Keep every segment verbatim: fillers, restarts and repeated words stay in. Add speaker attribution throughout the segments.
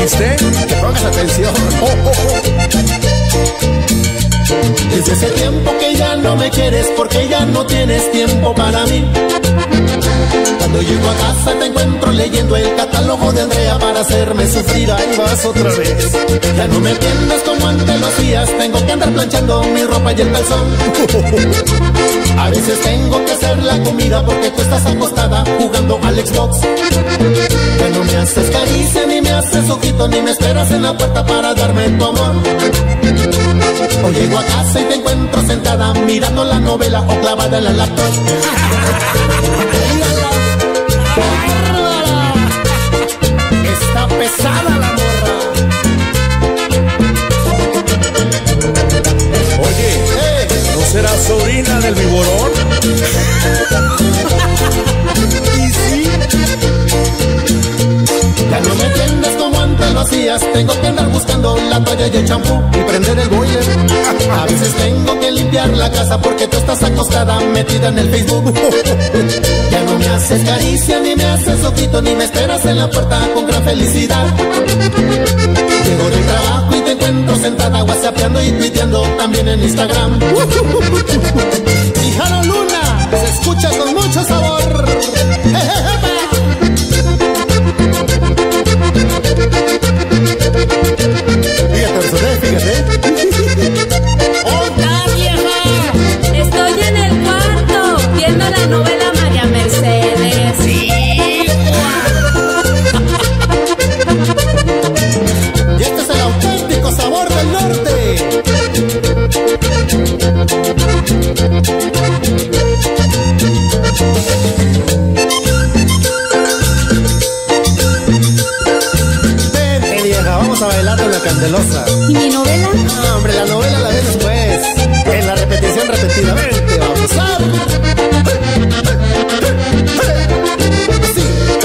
Speaker 1: ¿Oíste?
Speaker 2: Que pongas atención. Oh, oh, oh. Desde ese tiempo que ya no me quieres, porque ya no tienes tiempo para mí. Cuando llego a casa te encuentro leyendo el catálogo de Andrea para hacerme sufrir. Ahí vas otra vez. Ya no me entiendes como antes lo hacías. Tengo que andar planchando mi ropa y el calzón. A veces tengo que hacer la comida porque tú estás acostada jugando al Xbox. Ya no me haces caricia, ni me haces ojito, ni me esperas en la puerta para darme tu amor. O llego a casa y te encuentro sentada mirando la novela o clavada en la laptop. Está pesada la morra.
Speaker 1: Oye,
Speaker 2: ¡Eh!
Speaker 1: ¿no será sobrina del viborón?
Speaker 2: Y sí. Ya no me entiendes como antes lo hacías. Tengo que andar buscando la toalla y el champú y prender el boiler. A veces tengo que limpiar la casa porque tú estás acostada metida en el Facebook. Ya no me haces caricia, ni me haces ojito, ni me esperas en la puerta con gran felicidad. Llego del trabajo y te encuentro sentada whatsappeando y tuiteando también en Instagram. Hijano Luna, se escucha con mucho sabor. Fíjate, Rosané, fíjate.
Speaker 3: ¡Hola, vieja! Estoy en el cuarto viendo la novela María Mercedes.
Speaker 2: Sí. Y este es el auténtico sabor del norte. Vente, vieja, vamos a bailar con la Candelosa.
Speaker 3: ¿Y mi novela?
Speaker 2: Ah, hombre, la novela la ves después. En la repetición repetida. Vente, vamos a... Sí.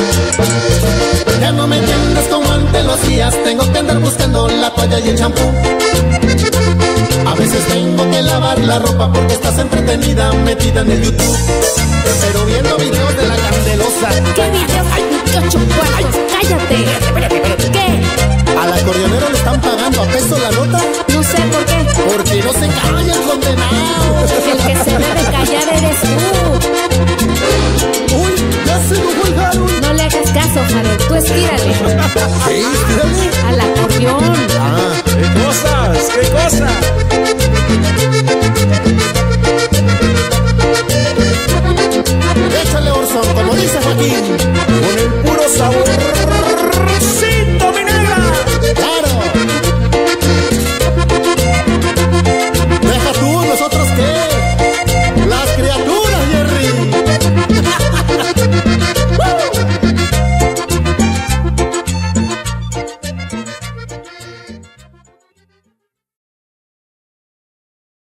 Speaker 2: Ya no me entiendes como antes lo hacías. Tengo que andar buscando la toalla y el champú. A veces tengo que lavar la ropa porque estás entretenida metida en el YouTube. Pero viendo videos de la Candelosa.
Speaker 3: ¿Qué videos? ¡Ay, ocho cuartos! ¡Cállate!
Speaker 2: Espérate, espérate.
Speaker 3: ¿Qué?